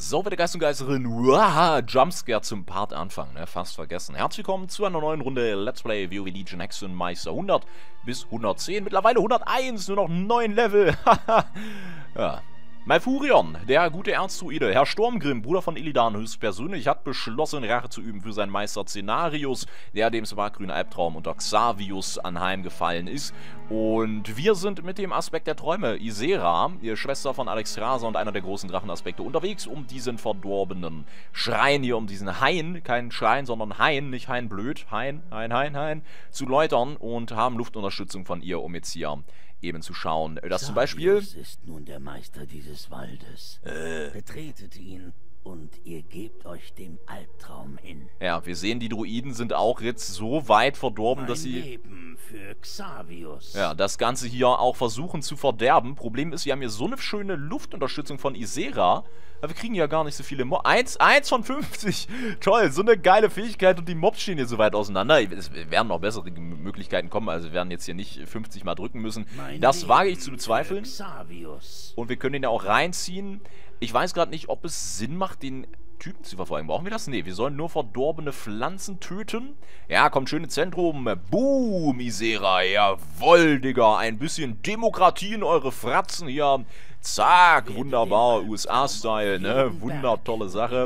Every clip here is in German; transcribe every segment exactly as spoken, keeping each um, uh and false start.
So, werte Geist und Geisterinnen, uaha, Jumpscare zum Part Anfang, ne, fast vergessen. Herzlich willkommen zu einer neuen Runde Let's Play WoW Legion Hexenmeister hundert bis hundertzehn, mittlerweile hunderteins, nur noch neun Level, ja. Malfurion, der gute Erzdruide, Herr Sturmgrimm, Bruder von Illidan höchstpersönlich, hat beschlossen, Rache zu üben für seinen Meister Cenarius, der dem smaragdgrünen Albtraum unter Xavius anheimgefallen ist. Und wir sind mit dem Aspekt der Träume, Ysera, ihre Schwester von Alexstrasza und einer der großen Drachenaspekte, unterwegs, um diesen verdorbenen Schrein hier, um diesen Hain, kein Schrein, sondern Hain, nicht Hain blöd, Hain, Hain, Hain, Hain, zu läutern und haben Luftunterstützung von ihr, um jetzt hier eben zu schauen. Das zum Beispiel ist nun der Meister dieses Waldes. Äh. Betretet ihn und ihr gebt euch dem Albtraum hin. Ja, wir sehen, die Druiden sind auch jetzt so weit verdorben, Mein dass sie Leben für Xavius. ja, das Ganze hier auch versuchen zu verderben. Problem ist, wir haben hier so eine schöne Luftunterstützung von Ysera, aber wir kriegen ja gar nicht so viele Mobs. Eins, eins von fünfzig. Toll, so eine geile Fähigkeit und die Mobs stehen hier so weit auseinander. Es werden noch bessere Möglichkeiten kommen, also wir werden jetzt hier nicht fünfzig Mal drücken müssen. Mein Das Leben wage ich zu bezweifeln. für Xavius. Und wir können den ja auch reinziehen. Ich weiß gerade nicht, ob es Sinn macht, den Typen zu verfolgen. Brauchen wir das? Nee, wir sollen nur verdorbene Pflanzen töten. Ja, kommt schön ins Zentrum. Boom, Ysera. Jawoll, Digga. Ein bisschen Demokratie in eure Fratzen hier. Zack, wunderbar. U S A-Style, ne? Wundertolle Sache.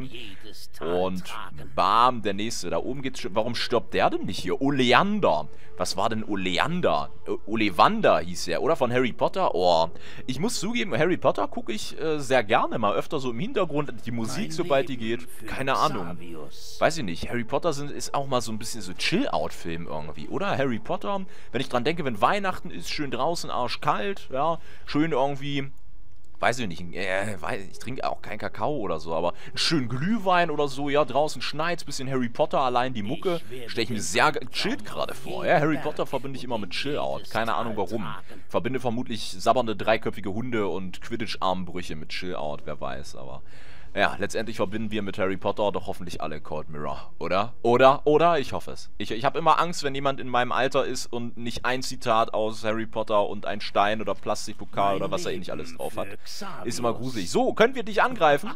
Und bam, der nächste. Da oben geht's schon. Warum stirbt der denn nicht hier? Oleander. Was war denn Oleander? Ollivander hieß er, oder? Von Harry Potter? Oh, ich muss zugeben, Harry Potter gucke ich äh, sehr gerne mal öfter so im Hintergrund. Die Musik, sobald die geht. Keine Ahnung. Weiß ich nicht. Harry Potter sind, ist auch mal so ein bisschen so Chill-Out-Film irgendwie, oder? Harry Potter, wenn ich dran denke, wenn Weihnachten ist, schön draußen, arschkalt, ja, schön irgendwie. Weiß ich nicht, äh, ich trinke auch keinen Kakao oder so, aber einen schönen Glühwein oder so, ja, draußen schneit's, bisschen Harry Potter, allein die Mucke, stelle ich mir sehr chillt gerade vor, ja, Harry Potter verbinde ich immer mit Chill-Out, keine Ahnung warum, verbinde vermutlich sabbernde dreiköpfige Hunde und Quidditch-Armbrüche mit Chill-Out, wer weiß, aber ja, letztendlich verbinden wir mit Harry Potter doch hoffentlich alle Cold Mirror, oder? Oder? Oder? Ich hoffe es. Ich, ich habe immer Angst, wenn jemand in meinem Alter ist und nicht ein Zitat aus Harry Potter und ein Stein oder Plastikpokal oder was er eh nicht alles drauf hat. Ist immer gruselig. So, können wir dich angreifen?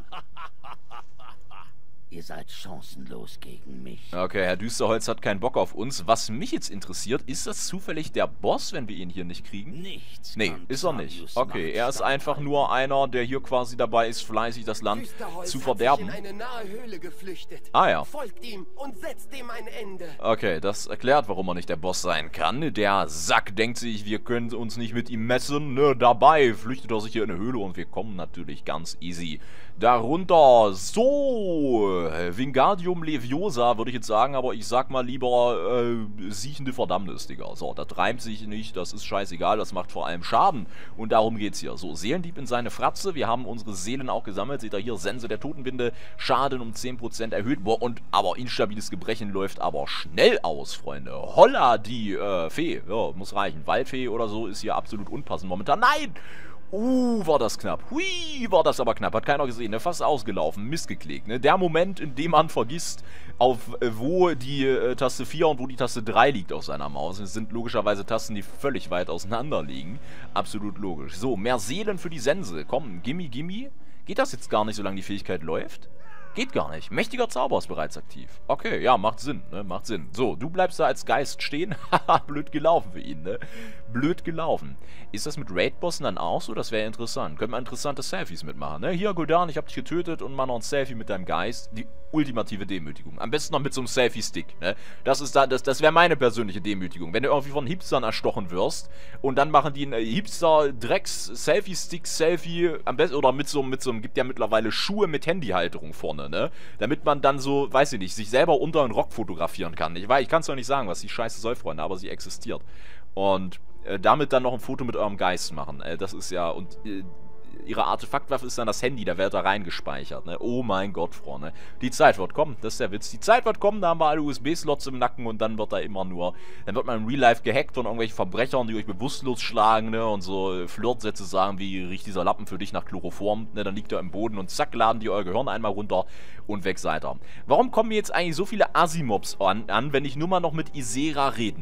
Ihr seid chancenlos gegen mich. Okay, Herr Düsterholz hat keinen Bock auf uns. Was mich jetzt interessiert, ist das zufällig der Boss, wenn wir ihn hier nicht kriegen? Nichts. Nee, ist er nicht. Okay, er ist einfach nur einer, der hier quasi dabei ist, fleißig das Land zu verderben. Hat sich in eine nahe Höhle geflüchtet. Ah ja. Folgt ihm und setzt ihm ein Ende. Okay, das erklärt, warum er nicht der Boss sein kann. Der Sack denkt sich, wir können uns nicht mit ihm messen. Ne, dabei flüchtet er sich hier in eine Höhle und wir kommen natürlich ganz easy darunter. So, Wingardium Leviosa würde ich jetzt sagen, aber ich sag mal lieber äh, siechende Verdammnis, Digga. So, das reimt sich nicht, das ist scheißegal, das macht vor allem Schaden. Und darum geht's hier. So, Seelendieb in seine Fratze. Wir haben unsere Seelen auch gesammelt. Seht ihr hier, Sense der Totenwinde. Schaden um zehn Prozent erhöht. Boah, und aber instabiles Gebrechen läuft aber schnell aus, Freunde. Holla, die äh, Fee. Ja, muss reichen. Waldfee oder so ist hier absolut unpassend momentan. Nein! Uh, war das knapp. Hui, war das aber knapp. Hat keiner gesehen, ne? Fast ausgelaufen, missgeklickt, ne? Der Moment, in dem man vergisst, auf äh, wo die äh, Taste vier und wo die Taste drei liegt auf seiner Maus. Es sind logischerweise Tasten, die völlig weit auseinander liegen. Absolut logisch. So, mehr Seelen für die Sense. Komm, gimme, gimme. Geht das jetzt gar nicht, solange die Fähigkeit läuft? Geht gar nicht. Mächtiger Zauber ist bereits aktiv. Okay, ja, macht Sinn, ne? Macht Sinn. So, du bleibst da als Geist stehen. Haha, blöd gelaufen für ihn, ne? Blöd gelaufen. Ist das mit Raid-Bossen dann auch so? Das wäre interessant. Könnte man interessante Selfies mitmachen, ne? Hier, Gul'dan, ich hab dich getötet und mach noch ein Selfie mit deinem Geist. Die ultimative Demütigung. Am besten noch mit so einem Selfie-Stick, ne? Das ist da, das, das wäre meine persönliche Demütigung. Wenn du irgendwie von Hipstern erstochen wirst und dann machen die ein äh, Hipster-Drecks-Selfie-Stick-Selfie am besten, oder mit so, mit so einem, gibt ja mittlerweile Schuhe mit Handyhalterung vorne, ne? Damit man dann so, weiß ich nicht, sich selber unter einen Rock fotografieren kann. Ich weiß, ich kann es doch nicht sagen, was die Scheiße soll, Freunde, aber sie existiert. Und äh, damit dann noch ein Foto mit eurem Geist machen. Äh, das ist ja, und äh, ihre Artefaktwaffe ist dann das Handy, da wird da reingespeichert, ne? Oh mein Gott, Freunde. Die Zeit wird kommen, das ist der Witz. Die Zeit wird kommen, da haben wir alle U S B-Slots im Nacken und dann wird da immer nur, dann wird man im Real Life gehackt von irgendwelchen Verbrechern, die euch bewusstlos schlagen, ne? Und so Flirtsätze sagen, wie riecht dieser Lappen für dich nach Chloroform, ne? Dann liegt er im Boden und zack, laden die euer Gehirn einmal runter und weg seid ihr. Warum kommen mir jetzt eigentlich so viele Asimobs an, an, wenn ich nur mal noch mit Ysera reden will?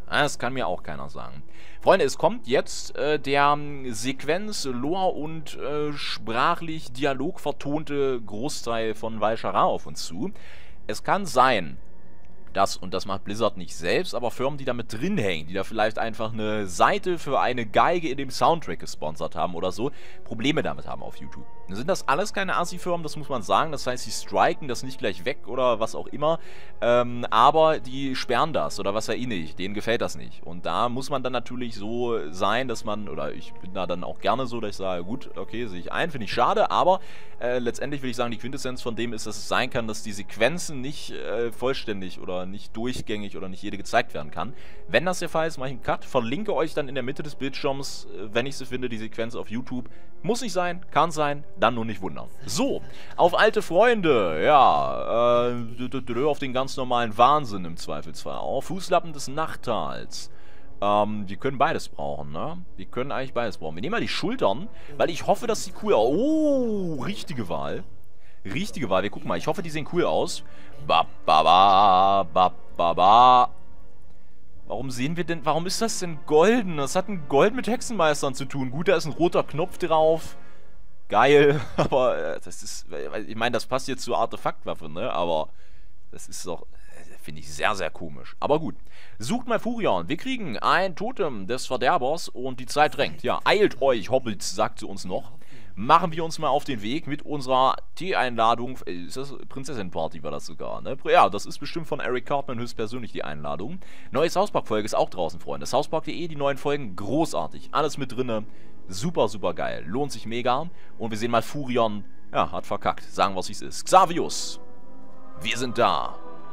Das kann mir auch keiner sagen. Freunde, es kommt jetzt äh, der ähm, Sequenz, Lore und äh, sprachlich Dialog vertonte Großteil von Val'Sharah auf uns zu. Es kann sein, dass, und das macht Blizzard nicht selbst, aber Firmen, die da mit drin hängen, die da vielleicht einfach eine Seite für eine Geige in dem Soundtrack gesponsert haben oder so, Probleme damit haben auf YouTube. Dann sind das alles keine Assi-Firmen, das muss man sagen, das heißt, sie striken das nicht gleich weg oder was auch immer, ähm, aber die sperren das oder was ja eh nicht, denen gefällt das nicht. Und da muss man dann natürlich so sein, dass man, oder ich bin da dann auch gerne so, dass ich sage, gut, okay, sehe ich ein, finde ich schade, aber äh, letztendlich will ich sagen, die Quintessenz von dem ist, dass es sein kann, dass die Sequenzen nicht äh, vollständig oder nicht durchgängig oder nicht jede gezeigt werden kann. Wenn das der Fall ist, mache ich einen Cut, verlinke euch dann in der Mitte des Bildschirms, wenn ich sie finde, die Sequenz auf YouTube. Muss nicht sein, kann sein, dann nur nicht wundern. So, auf alte Freunde, ja, äh, auf den ganz normalen Wahnsinn im Zweifelsfall auch. Fußlappen des Nachttals. Ähm, wir können beides brauchen, ne? Wir können eigentlich beides brauchen. Wir nehmen mal die Schultern, weil ich hoffe, dass sie cool... Oh, richtige Wahl. Richtige Wahl. Wir gucken mal. Ich hoffe, die sehen cool aus. Ba, ba, ba, ba, ba, ba. Warum sehen wir denn... Warum ist das denn golden? Das hat ein Gold mit Hexenmeistern zu tun. Gut, da ist ein roter Knopf drauf. Geil. Aber äh, das ist... Ich meine, das passt jetzt zur Artefaktwaffe, ne? Aber das ist doch... Finde ich sehr, sehr komisch. Aber gut. Sucht mal Furion. Wir kriegen ein Totem des Verderbers und die Zeit drängt. Ja, eilt euch, Hobbits, sagt sie uns noch. Machen wir uns mal auf den Weg mit unserer Tee-Einladung. Ist das Prinzessin-Party, war das sogar, ne? Ja, das ist bestimmt von Eric Cartman höchstpersönlich die Einladung. Neue South Park-Folge ist auch draußen, Freunde. South Park punkt de, die neuen Folgen, großartig. Alles mit drinne. Super, super geil. Lohnt sich mega. Und wir sehen mal, Furion, ja, hat verkackt. Sagen wir, was es ist. Xavius, wir sind da.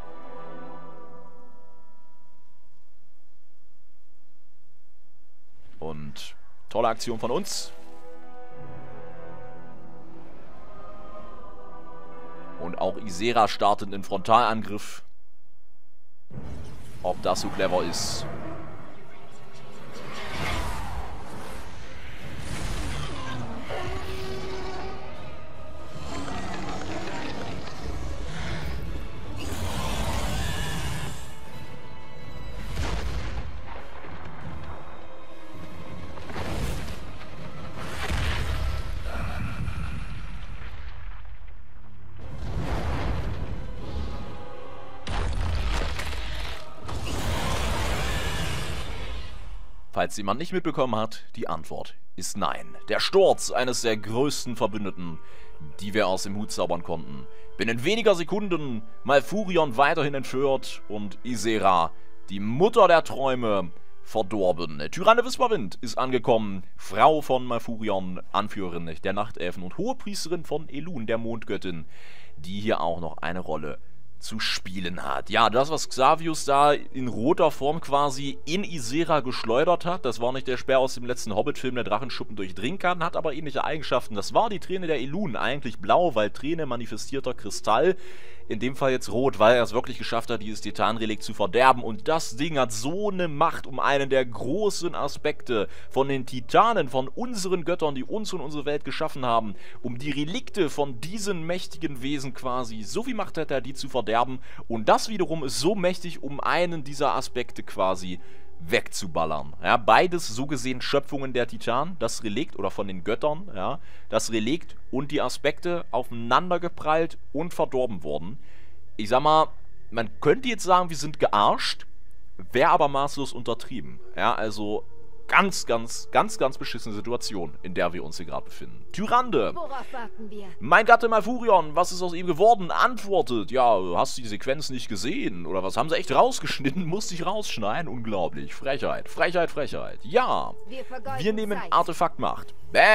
Und tolle Aktion von uns. Und auch Ysera startet einen Frontalangriff. Ob das so clever ist. Falls jemand nicht mitbekommen hat, die Antwort ist nein. Der Sturz eines der größten Verbündeten, die wir aus dem Hut zaubern konnten. Binnen weniger Sekunden Malfurion weiterhin entführt und Ysera, die Mutter der Träume, verdorben. Tyrande Wisperwind ist angekommen, Frau von Malfurion, Anführerin der Nachtelfen und Hohepriesterin von Elune, der Mondgöttin, die hier auch noch eine Rolle zu spielen hat. Ja, das, was Xavius da in roter Form quasi in Ysera geschleudert hat, das war nicht der Speer aus dem letzten Hobbit-Film, der Drachenschuppen durchdringen kann, hat aber ähnliche Eigenschaften. Das war die Träne der Elune, eigentlich blau, weil Träne manifestierter Kristall. In dem Fall jetzt rot, weil er es wirklich geschafft hat, dieses Titanrelikt zu verderben. Und das Ding hat so eine Macht, um einen der großen Aspekte von den Titanen, von unseren Göttern, die uns und unsere Welt geschaffen haben, um die Relikte von diesen mächtigen Wesen quasi, so viel Macht hat er, die zu verderben. Und das wiederum ist so mächtig, um einen dieser Aspekte quasi wegzuballern. Ja, beides so gesehen Schöpfungen der Titanen, das Relikt oder von den Göttern, ja, das Relikt und die Aspekte aufeinander geprallt und verdorben worden. Ich sag mal, man könnte jetzt sagen, wir sind gearscht, wäre aber maßlos untertrieben. Ja, also ganz, ganz, ganz, ganz beschissene Situation, in der wir uns hier gerade befinden. Tyrande, Worauf warten wir? mein Gatte Malfurion, was ist aus ihm geworden? Antwortet, ja, hast du die Sequenz nicht gesehen? Oder was, haben sie echt rausgeschnitten? Musste ich rausschneiden? Unglaublich. Frechheit, Frechheit, Frechheit. Ja, Wir, vergeuden wir nehmen Zeit. Artefaktmacht.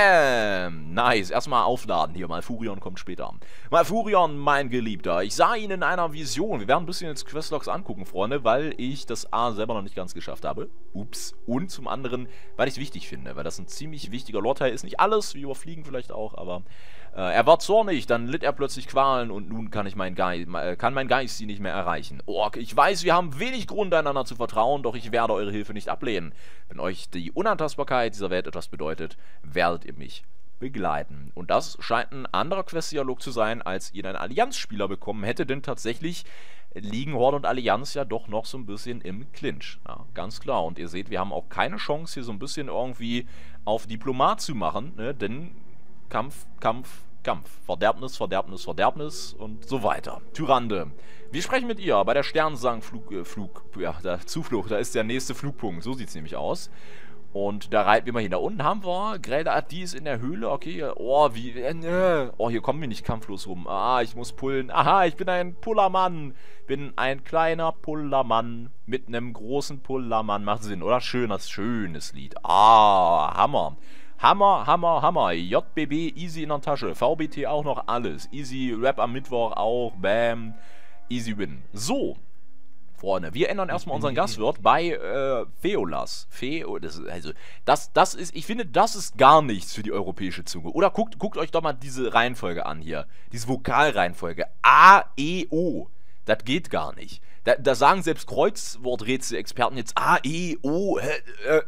Bam! Nice. Erstmal aufladen hier. Malfurion kommt später. Malfurion, mein Geliebter. Ich sah ihn in einer Vision. Wir werden ein bisschen jetzt Questlogs angucken, Freunde, weil ich das A selber noch nicht ganz geschafft habe. Ups. Und zum anderen, weil ich es wichtig finde, weil das ein ziemlich wichtiger Lore-Teil ist. Nicht alles, wir überfliegen vielleicht auch, aber äh, er war zornig, dann litt er plötzlich Qualen und nun kann ich mein Geist, kann mein Geist sie nicht mehr erreichen. Ork, ich weiß, wir haben wenig Grund, einander zu vertrauen, doch ich werde eure Hilfe nicht ablehnen. Wenn euch die Unantastbarkeit dieser Welt etwas bedeutet, werdet ihr mich begleiten. Und das scheint ein anderer Quest-Dialog zu sein, als ihn ein Allianz-Spieler bekommen hätte, denn tatsächlich liegen Horde und Allianz ja doch noch so ein bisschen im Clinch. Ja, ganz klar. Und ihr seht, wir haben auch keine Chance, hier so ein bisschen irgendwie auf Diplomat zu machen, ne? Denn Kampf, Kampf, Kampf. Verderbnis, Verderbnis, Verderbnis und so weiter. Tyrande. Wir sprechen mit ihr bei der Sternensang-Flug, äh, Flug, ja, der Zuflucht. Da ist der nächste Flugpunkt. So sieht es nämlich aus. Und da reiten wir mal hin. Da unten haben wir Greta, die ist in der Höhle. Okay, oh, wie, äh, oh, hier kommen wir nicht kampflos rum. Ah, ich muss pullen. Aha, ich bin ein Pullermann. Bin ein kleiner Pullermann mit einem großen Pullermann. Macht Sinn, oder? Schönes, schönes Lied. Ah, Hammer. Hammer, Hammer, Hammer. J B B, easy in der Tasche. V B T auch noch alles. Easy, Rap am Mittwoch auch. Bam. Easy win. So. Freunde, wir ändern erstmal unseren Gastwirt bei äh, Feolas. Feo, das ist, also, das, das ist, ich finde, das ist gar nichts für die europäische Zunge. Oder guckt, guckt euch doch mal diese Reihenfolge an hier. Diese Vokalreihenfolge. A, E, O. Das geht gar nicht. Da, da sagen selbst Kreuzworträtsel-Experten jetzt A, E, O, äh, äh,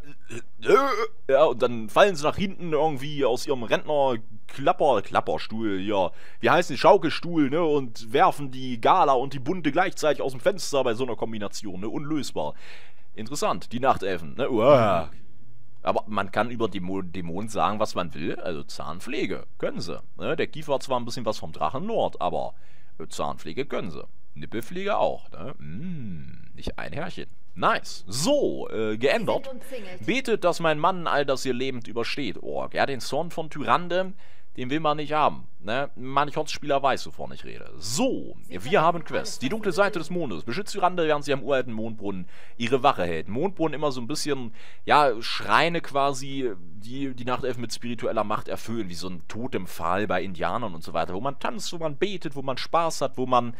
äh, ja, und dann fallen sie nach hinten irgendwie aus ihrem Rentner Klapper, Klapperstuhl, ja, wie heißt die, Schaukelstuhl, ne, und werfen die Gala und die Bunte gleichzeitig aus dem Fenster bei so einer Kombination, ne, unlösbar. Interessant, die Nachtelfen, ne, uah. Aber man kann über Dämon, Dämonen sagen, was man will, also Zahnpflege, können sie, ne, der Kiefer hat zwar ein bisschen was vom Drachenlord, aber Zahnpflege können sie. Nippelpflege auch, ne? Mm, nicht ein Härchen. Nice. So, äh, geändert. Betet, dass mein Mann all das hier lebend übersteht. Oh, ja, den Zorn von Tyrande, den will man nicht haben. Ne? Manch Spieler weiß, wovon ich rede. So, wir haben Quest. Die dunkle Seite des Mondes. Beschützt Tyrande, während sie am uralten Mondbrunnen ihre Wache hält. Mondbrunnen immer so ein bisschen, ja, Schreine quasi, die die Nachtelfen mit spiritueller Macht erfüllen, wie so ein Totempfahl bei Indianern und so weiter. Wo man tanzt, wo man betet, wo man Spaß hat, wo man...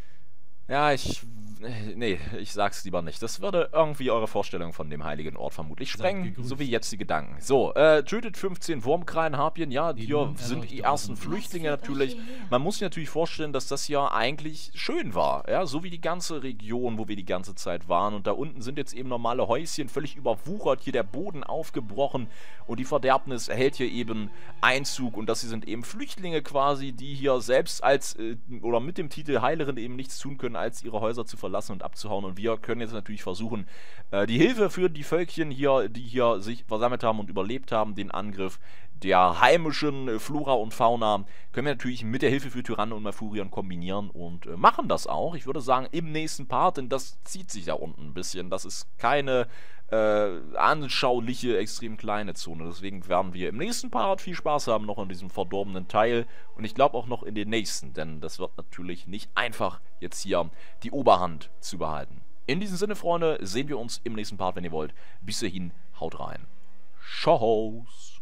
Ja, ich... Nee, ich sag's lieber nicht. Das würde irgendwie eure Vorstellung von dem heiligen Ort vermutlich sprengen, so wie jetzt die Gedanken. So, äh, tötet fünfzehn Wurmkrallen, Harpien. Ja, hier sind die ersten Flüchtlinge natürlich. Man muss sich natürlich vorstellen, dass das ja eigentlich schön war. Ja, so wie die ganze Region, wo wir die ganze Zeit waren. Und da unten sind jetzt eben normale Häuschen, völlig überwuchert. Hier der Boden aufgebrochen. Und die Verderbnis erhält hier eben Einzug. Und das hier sind eben Flüchtlinge quasi, die hier selbst als, äh, oder mit dem Titel Heilerin eben nichts tun können, als ihre Häuser zu verlassen und abzuhauen. Und wir können jetzt natürlich versuchen, äh, die Hilfe für die Völkchen hier, die hier sich versammelt haben und überlebt haben, den Angriff der heimischen äh, Flora und Fauna, können wir natürlich mit der Hilfe für Tyrande und Malfurion kombinieren und äh, machen das auch. Ich würde sagen, im nächsten Part, denn das zieht sich da unten ein bisschen. Das ist keine äh, anschauliche, extrem kleine Zone. Deswegen werden wir im nächsten Part viel Spaß haben, noch in diesem verdorbenen Teil. Und ich glaube auch noch in den nächsten, denn das wird natürlich nicht einfach, jetzt hier die Oberhand zu behalten. In diesem Sinne, Freunde, sehen wir uns im nächsten Part, wenn ihr wollt. Bis dahin, haut rein. Tschüss.